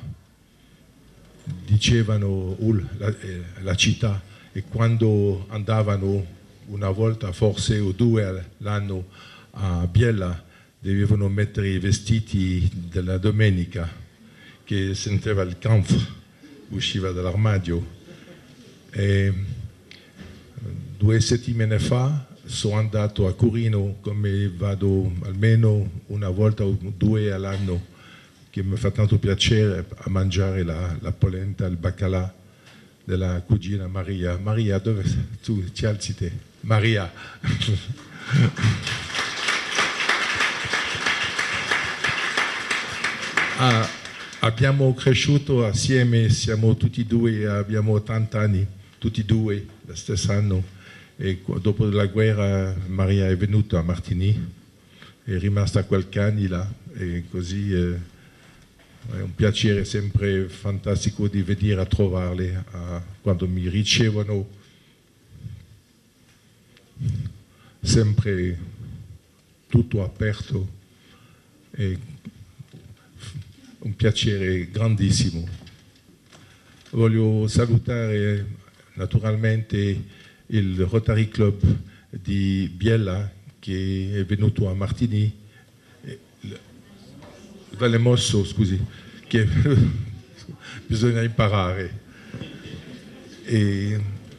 dicevano uh, la, eh, la città, e quando andavano una volta forse o due all'anno a Biella dovevano mettere i vestiti della domenica, che sentiva il campo, usciva dall'armadio. E due settimane fa sono andato a Curino, come vado almeno una volta o due all'anno, che mi fa tanto piacere a mangiare la, la polenta, il baccalà della cugina Maria. Maria, dove tu ti alzi te? Maria. Ah, abbiamo cresciuto assieme, siamo tutti e due, abbiamo ottanta anni, tutti e due, lo stesso anno, e dopo la guerra Maria è venuta a Martigny, è rimasta qualche anno là, e così eh, è un piacere sempre fantastico di venire a trovarle a, quando mi ricevono, sempre tutto aperto, e un piacere grandissimo. Voglio salutare naturalmente il Rotary Club di Biella che è venuto a Martigny, Vallemosso, scusi, che bisogna imparare, e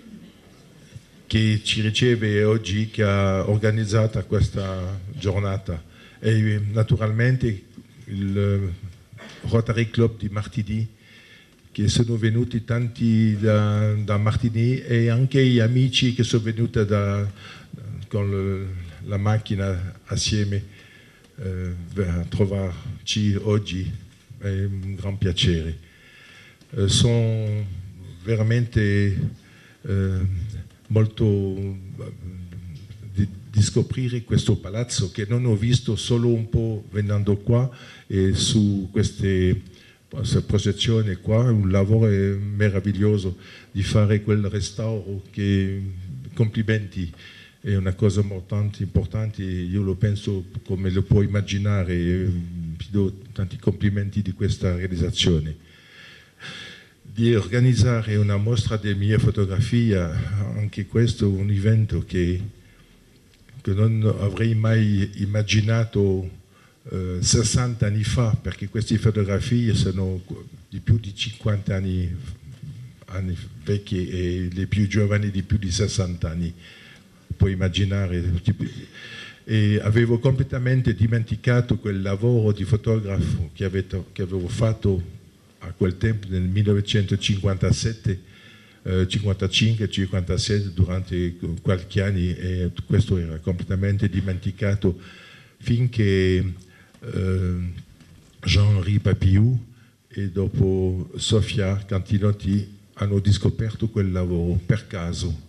che ci riceve oggi, che ha organizzato questa giornata, e naturalmente il Rotary Club di Martigny, che sono venuti tanti da, da Martigny, e anche gli amici che sono venuti da, con le, la macchina assieme eh, a trovarci oggi. È un gran piacere. Eh, sono veramente eh, molto di, di scoprire questo palazzo che non ho visto solo un po' venendo qua, e su queste projezioni qua, un lavoro meraviglioso di fare quel restauro, che complimenti, è una cosa molto importante, io lo penso come lo puoi immaginare, ti do tanti complimenti di questa realizzazione. Di organizzare una mostra delle mie fotografie, anche questo è un evento che, che non avrei mai immaginato eh, sessanta anni fa, perché queste fotografie sono di più di cinquanta anni, anni vecchie, e le più giovani di più di sessanta anni. Puoi immaginare. E avevo completamente dimenticato quel lavoro di fotografo che avevo, che avevo fatto a quel tempo, nel millenovecentocinquantasette, eh, cinquantacinque cinquantasette, durante qualche anno, e questo era completamente dimenticato, finché eh, Jean-Henri Papillou e dopo Sofia Cantinotti hanno riscoperto quel lavoro per caso.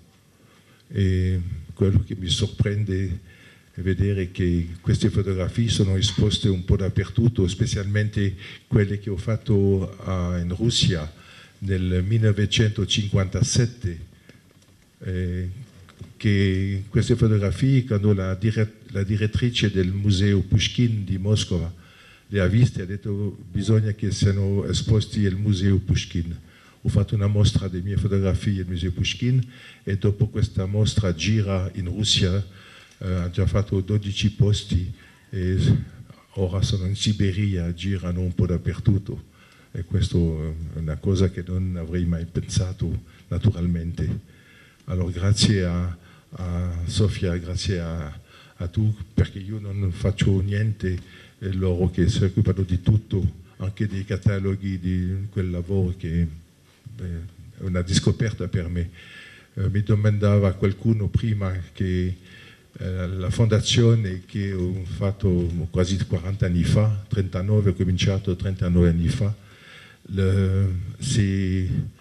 E quello che mi sorprende è vedere che queste fotografie sono esposte un po' dappertutto, specialmente quelle che ho fatto a, in Russia nel millenovecentocinquantasette, eh, che queste fotografie, quando la, diret- la direttrice del museo Pushkin di Mosca le ha viste, ha detto bisogna che siano esposti al museo Pushkin. Ho fatto una mostra delle mie fotografie al museo Pushkin, e dopo questa mostra gira in Russia, eh, ha già fatto dodici posti, e ora sono in Siberia, girano un po' dappertutto, e questo è una cosa che non avrei mai pensato naturalmente. Allora grazie a, a Sofia, grazie a, a tu, perché io non faccio niente, e loro che si occupano di tutto, anche dei cataloghi di quel lavoro che è una riscoperta per me. Eh, mi domandava qualcuno prima che eh, la fondazione che ho fatto quasi quaranta anni fa, trentanove, ho cominciato trentanove anni fa, le, se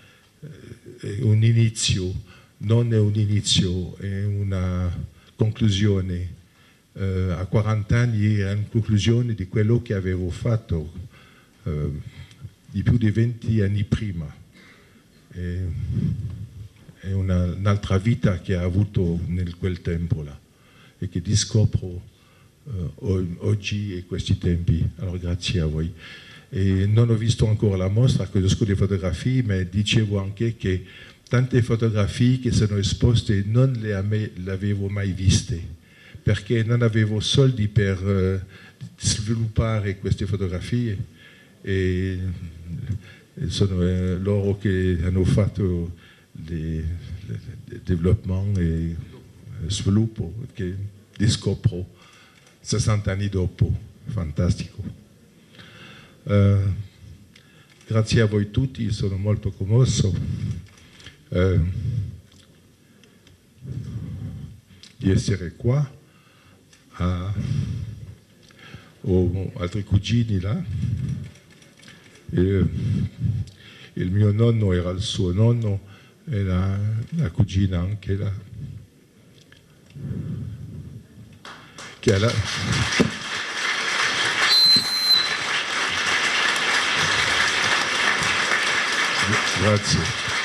è un inizio, non è un inizio, è una conclusione. Uh, a quaranta anni è una conclusione di quello che avevo fatto uh, di più di venti anni prima. E, è una, un'altra vita che ha avuto nel quel tempo là e che riscopro uh, oggi e questi tempi. Allora grazie a voi. E non ho visto ancora la mostra, conosco le fotografie, ma dicevo anche che tante fotografie che sono esposte non le, le avevo mai viste, perché non avevo soldi per uh, sviluppare queste fotografie e sono eh, loro che hanno fatto il développement e il sviluppo che riscopro sessanta anni dopo. Fantastico. Uh, grazie a voi tutti, sono molto commosso uh, di essere qua. Ah, ho altri cugini là. E, il mio nonno era il suo nonno e la, la cugina anche là. Che la... Grazie.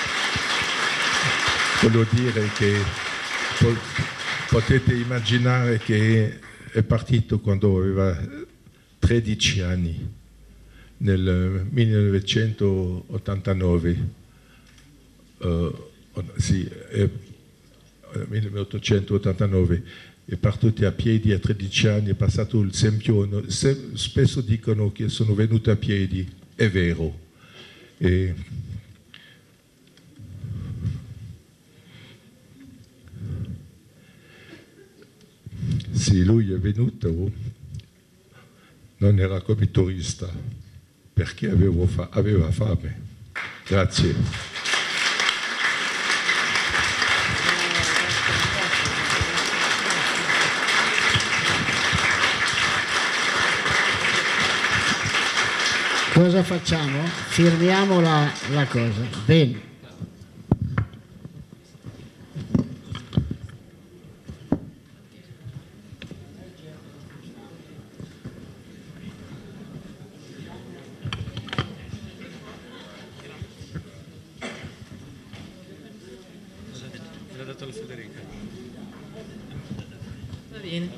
Voglio dire che potete immaginare che è partito quando aveva tredici anni, nel millenovecentottantanove. Uh, sì, è, milleottocentottantanove. È partito a piedi a tredici anni, è passato il Sempione. Spesso dicono che sono venuto a piedi, è vero. E sì, lui è venuto, non era come turista, perché fa, aveva fame. Grazie.
Cosa facciamo? Firmiamo la, la cosa. Bene.
Va bene.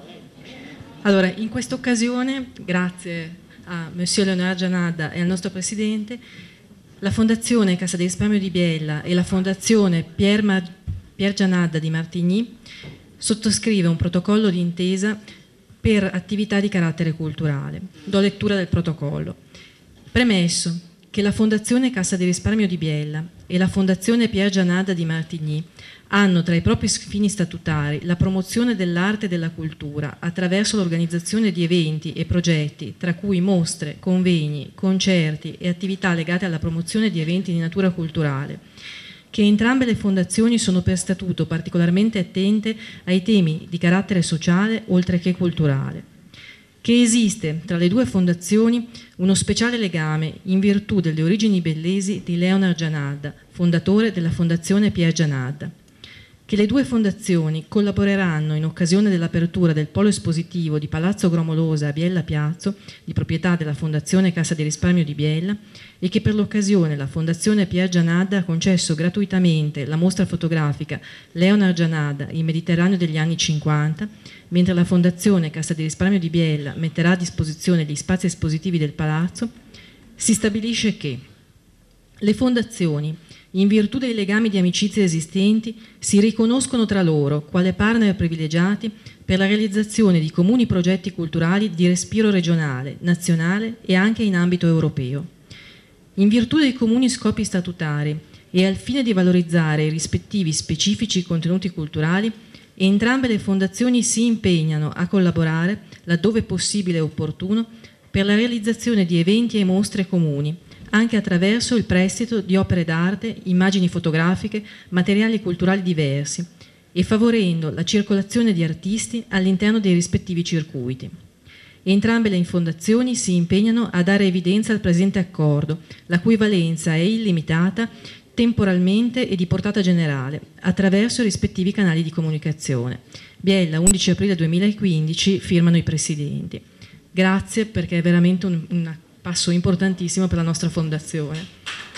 Allora, in questa occasione, grazie a Monsieur Léonard Gianadda e al nostro Presidente, la Fondazione Cassa di Risparmio di Biella e la Fondazione Pierre, Mar- Pierre Gianadda di Martigny sottoscrive un protocollo d'intesa per attività di carattere culturale. Do lettura del protocollo. Premesso che la Fondazione Cassa di Risparmio di Biella e la Fondazione Pierre Gianadda di Martigny hanno tra i propri fini statutari la promozione dell'arte e della cultura attraverso l'organizzazione di eventi e progetti, tra cui mostre, convegni, concerti e attività legate alla promozione di eventi di natura culturale, che entrambe le fondazioni sono per statuto particolarmente attente ai temi di carattere sociale oltre che culturale, che esiste tra le due fondazioni uno speciale legame in virtù delle origini bellesi di Léonard Gianadda, fondatore della Fondazione Pierre Gianadda, che le due fondazioni collaboreranno in occasione dell'apertura del polo espositivo di Palazzo Gromolosa a Biella Piazzo, di proprietà della Fondazione Cassa di Risparmio di Biella, e che per l'occasione la Fondazione Pierre Gianadda ha concesso gratuitamente la mostra fotografica Léonard Gianadda, il Mediterraneo degli anni cinquanta, mentre la Fondazione Cassa di Risparmio di Biella metterà a disposizione gli spazi espositivi del palazzo. Si stabilisce che le fondazioni, in virtù dei legami di amicizia esistenti, si riconoscono tra loro quale partner privilegiati per la realizzazione di comuni progetti culturali di respiro regionale, nazionale e anche in ambito europeo. In virtù dei comuni scopi statutari e al fine di valorizzare i rispettivi specifici contenuti culturali, entrambe le fondazioni si impegnano a collaborare, laddove possibile e opportuno, per la realizzazione di eventi e mostre comuni, anche attraverso il prestito di opere d'arte, immagini fotografiche, materiali culturali diversi e favorendo la circolazione di artisti all'interno dei rispettivi circuiti. Entrambe le fondazioni si impegnano a dare evidenza al presente accordo, la cui valenza è illimitata, temporalmente e di portata generale, attraverso i rispettivi canali di comunicazione. Biella, undici aprile duemilaquindici, firmano i presidenti. Grazie, perché è veramente un, un passo importantissimo per la nostra fondazione.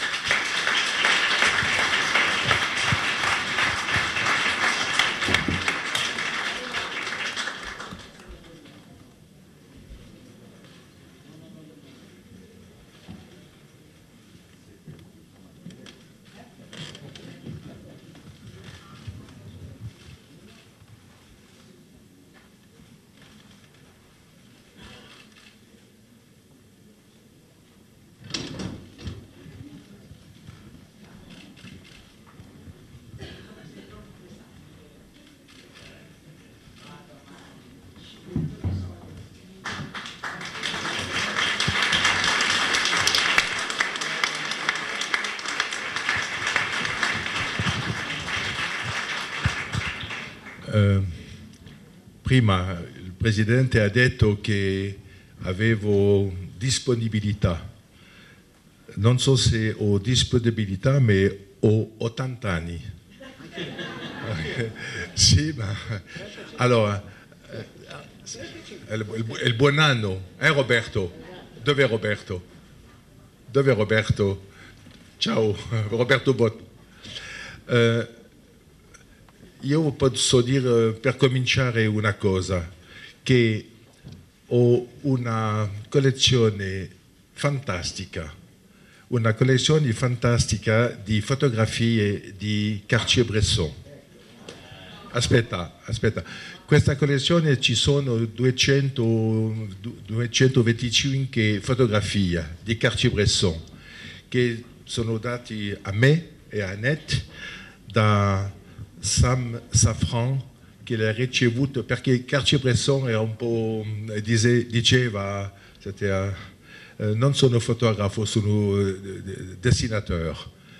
Uh, prima il Presidente ha detto che avevo disponibilità. Non so se ho disponibilità, ma ho ottanta anni. Sì, ma allora, eh, il, il, il buon anno, eh Roberto? Dov'è Roberto? Dov'è Roberto? Ciao, Roberto Bot. Uh, Io posso dire, per cominciare, una cosa, che ho una collezione fantastica, una collezione fantastica di fotografie di Cartier-Bresson. Aspetta, aspetta, questa collezione ci sono duecento, duecentoventicinque fotografie di Cartier-Bresson che sono date a me e a Annette da Sam Safran, che l'ha ricevuto perché Cartier-Bresson era un po', dice, diceva, eh, non sono fotografo, sono dessinatore,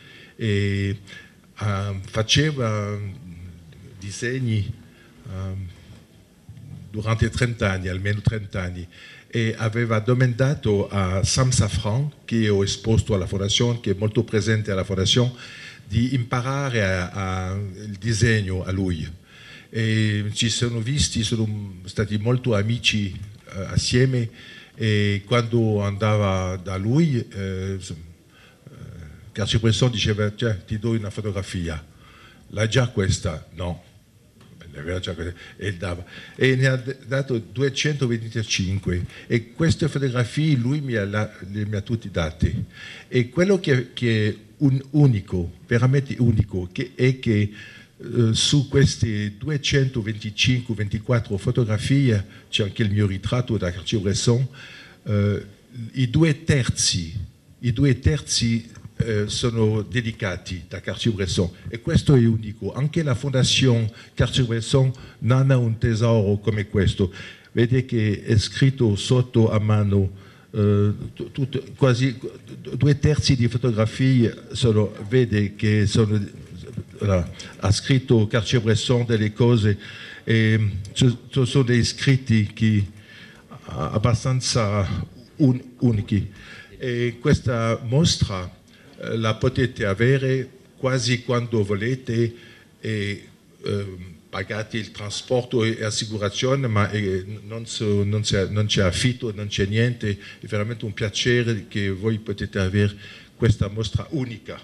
e uh, faceva disegni um, durante trenta anni, almeno trenta anni, e aveva domandato a Sam Safran, che ho esposto alla Fondazione, che è molto presente alla Fondazione, di imparare a, a, il disegno a lui. E ci sono visti, sono stati molto amici uh, assieme, e quando andava da lui, eh, Cartier-Bresson diceva: cioè, ti do una fotografia, l'hai già questa? No. Già questa. E, dava. E ne ha dato duecentoventicinque, e queste fotografie lui mi ha, le mi ha tutte date. E quello che, che è un unico, veramente unico, che è che uh, su queste duecentoventicinque ventiquattro fotografie c'è anche il mio ritratto da Cartier-Bresson. Uh, i due terzi, i due terzi uh, sono dedicati da Cartier-Bresson, e questo è unico. Anche la Fondazione Cartier-Bresson non ha un tesoro come questo. Vede che è scritto sotto a mano. Uh, tutto, quasi due terzi di fotografie sono, vede che sono, uh, ha scritto Cartier-Bresson delle cose, e ci sono dei scritti che, uh, abbastanza un, unici, e questa mostra uh, la potete avere quasi quando volete, e uh, pagate il trasporto e assicurazione, ma eh, non, so, non, c'è, non c'è affitto, non c'è niente. È veramente un piacere che voi potete avere questa mostra unica.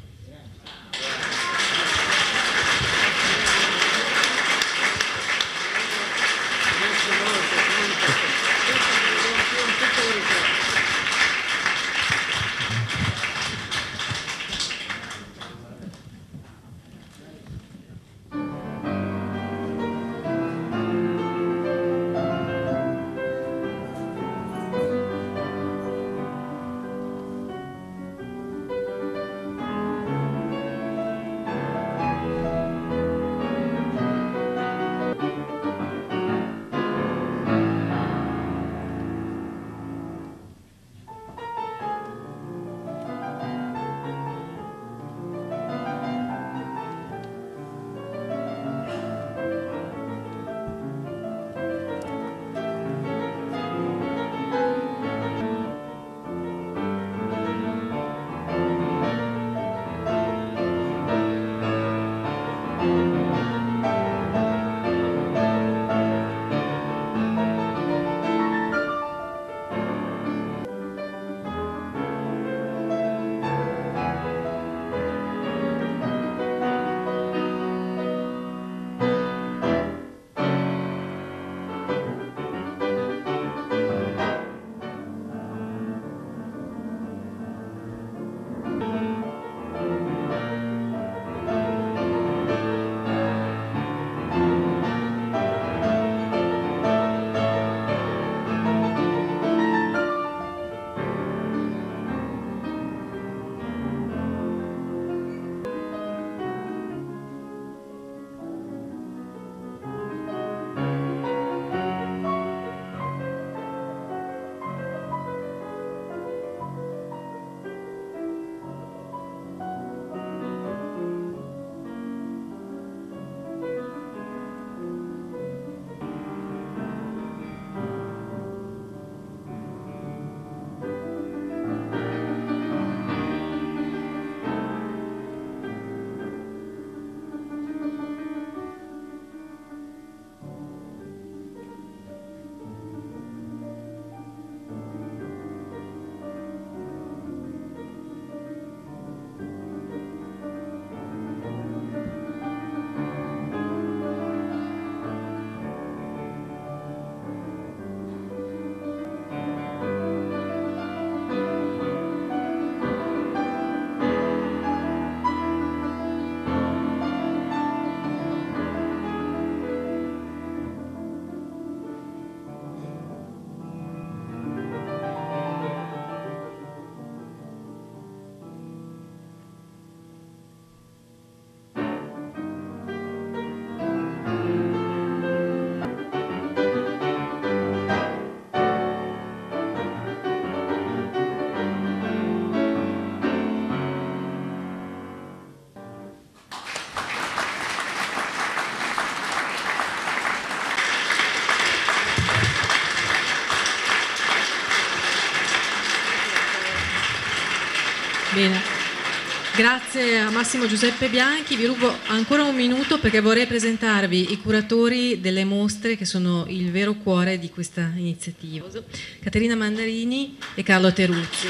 Bene. Grazie a Massimo Giuseppe Bianchi. Vi rubo ancora un minuto perché vorrei presentarvi i curatori delle mostre che sono il vero cuore di questa iniziativa. Caterina Mandarini e Carlo Teruzzi.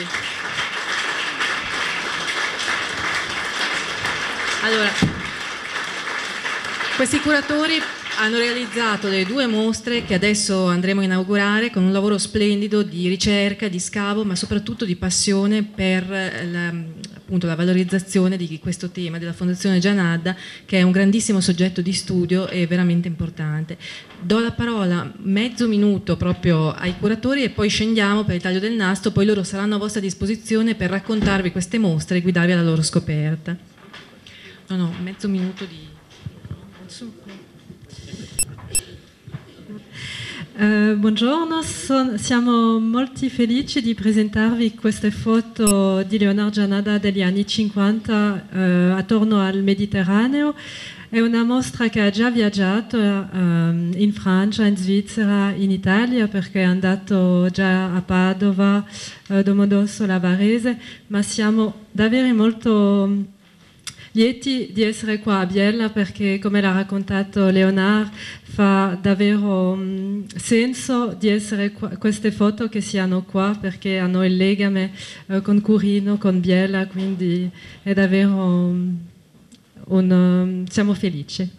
Allora, questi curatori hanno realizzato le due mostre che adesso andremo a inaugurare con un lavoro splendido di ricerca, di scavo, ma soprattutto di passione per la, appunto, la valorizzazione di questo tema della Fondazione Gianadda, che è un grandissimo soggetto di studio e veramente importante. Do la parola mezzo minuto proprio ai curatori e poi scendiamo per il taglio del nastro, poi loro saranno a vostra disposizione per raccontarvi queste mostre e guidarvi alla loro scoperta. No, no, mezzo minuto di...
Uh, buongiorno, son, siamo molto felici di presentarvi queste foto di Leonard Gianadda degli anni cinquanta uh, attorno al Mediterraneo. È una mostra che ha già viaggiato um, in Francia, in Svizzera, in Italia, perché è andato già a Padova, uh, Domodossola, Varese, ma siamo davvero molto lieti di essere qua a Biella perché, come l'ha raccontato Leonard, fa davvero um, senso di essere qua, queste foto che siano qua perché hanno il legame uh, con Curino, con Biella, quindi è davvero um, un, um, siamo felici.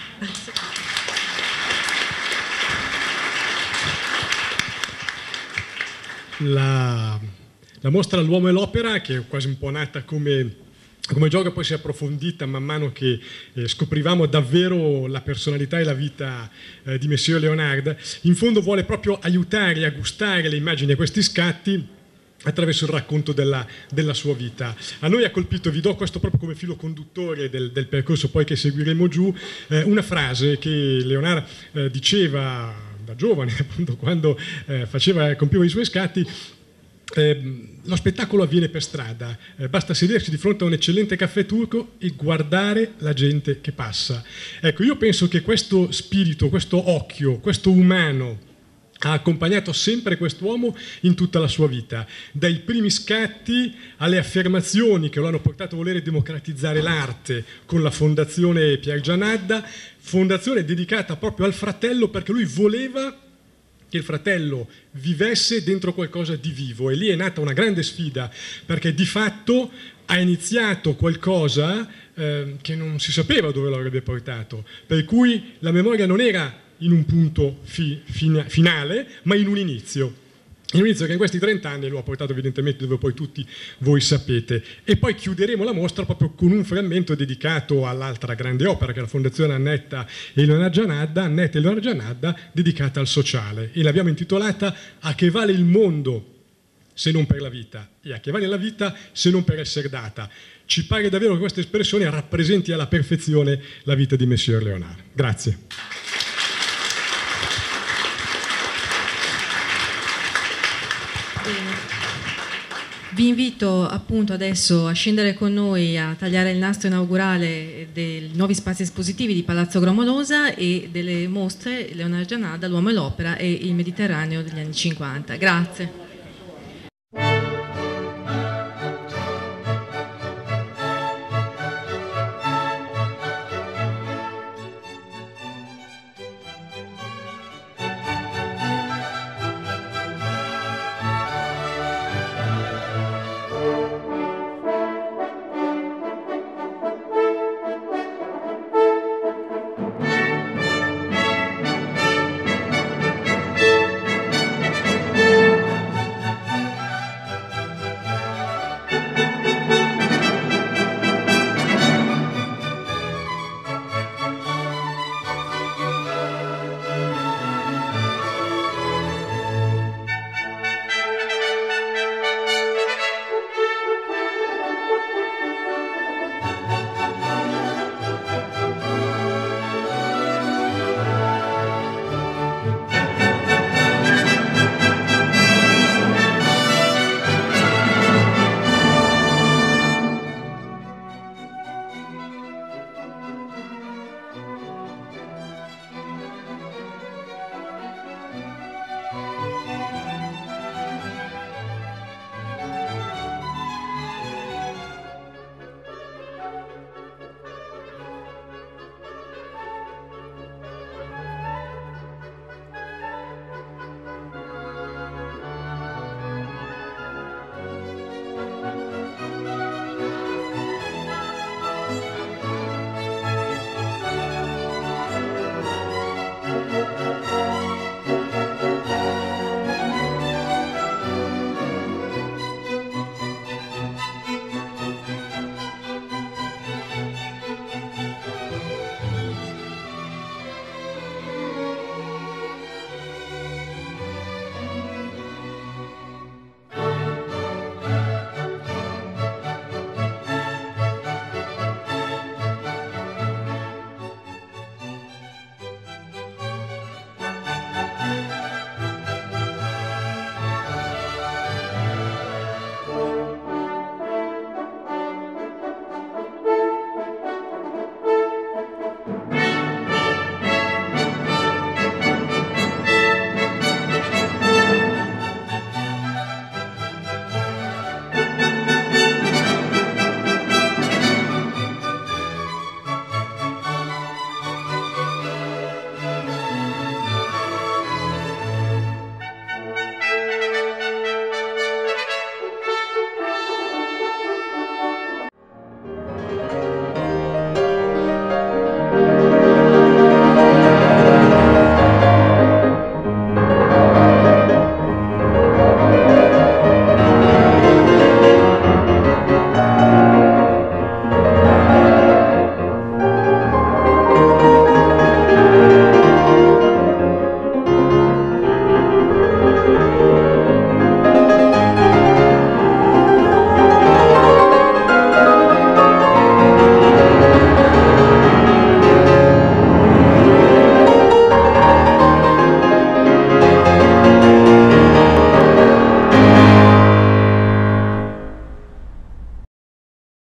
La, la mostra L'uomo e l'opera, che è quasi un po' nata come Come gioco, poi si è approfondita man mano che eh, scoprivamo davvero la personalità e la vita eh, di Messire Leonard. In fondo vuole proprio aiutare a gustare le immagini e questi scatti attraverso il racconto della, della sua vita. A noi ha colpito, vi do questo proprio come filo conduttore del, del percorso poi che seguiremo giù, eh, una frase che Leonard eh, diceva da giovane, appunto, quando eh, faceva, compiva i suoi scatti. Eh, lo spettacolo avviene per strada, eh, basta sedersi di fronte a un eccellente caffè turco e guardare la gente che passa. Ecco, io penso che questo spirito, questo occhio, questo umano ha accompagnato sempre quest'uomo in tutta la sua vita, dai primi scatti alle affermazioni che lo hanno portato a volere democratizzare l'arte con la Fondazione Pierre Gianadda, fondazione dedicata proprio al fratello perché lui voleva che il fratello vivesse dentro qualcosa di vivo, e lì è nata una grande sfida perché di fatto ha iniziato qualcosa eh, che non si sapeva dove lo avrebbe portato, per cui la memoria non era in un punto fi, fina, finale ma in un inizio. Un inizio che in questi trent'anni lo ha portato evidentemente dove poi tutti voi sapete. E poi chiuderemo la mostra proprio con un frammento dedicato all'altra grande opera che è la Fondazione Annetta e Leonard Gianadda, Annetta e Leonard Gianadda, dedicata al sociale, e l'abbiamo intitolata A che vale il mondo se non per la vita, e a che vale la vita se non per essere data. Ci pare davvero che questa espressione rappresenti alla perfezione la vita di Messire Leonard. Grazie.
Vi invito appunto adesso a scendere con noi a tagliare il nastro inaugurale dei nuovi spazi espositivi di Palazzo Gromolosa e delle mostre Leonard Gianadda, L'uomo e l'opera e il Mediterraneo degli anni cinquanta. Grazie.